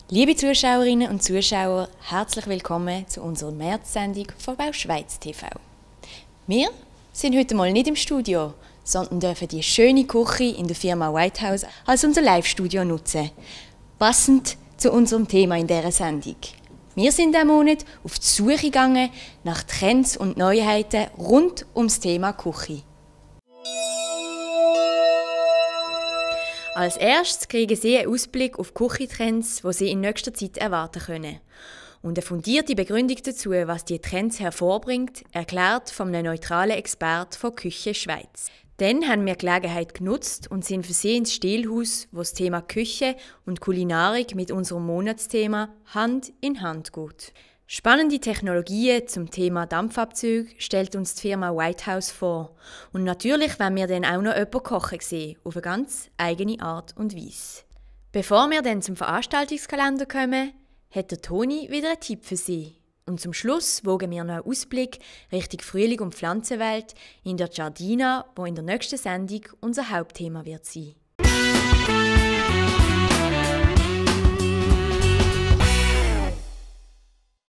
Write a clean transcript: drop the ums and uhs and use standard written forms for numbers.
Liebe Zuschauerinnen und Zuschauer, herzlich willkommen zu unserer Märzsendung von Bau Schweiz TV. Wir sind heute mal nicht im Studio, sondern dürfen die schöne Küche in der Firma Whitehouse als unser Live-Studio nutzen. Passend zu unserem Thema in dieser Sendung. Wir sind diesen Monat auf die Suche gegangen nach Trends und Neuheiten rund ums Thema Küche. Als erstes kriegen Sie einen Ausblick auf Küchentrends, die Sie in nächster Zeit erwarten können. Und eine fundierte Begründung dazu, was die Trends hervorbringt, erklärt von einem neutralen Experten von Küche Schweiz. Dann haben wir die Gelegenheit genutzt und sind für Sie ins Stilhaus, wo das Thema Küche und Kulinarik mit unserem Monatsthema Hand in Hand geht. Spannende Technologien zum Thema Dampfabzüge stellt uns die Firma Whitehouse vor. Und natürlich wollen wir dann auch noch jemanden kochen sehen, auf eine ganz eigene Art und Weise. Bevor wir dann zum Veranstaltungskalender kommen, hat der Toni wieder einen Tipp für Sie. Und zum Schluss wagen wir noch einen Ausblick Richtung Frühling und Pflanzenwelt in der Giardina, wo in der nächsten Sendung unser Hauptthema wird sein.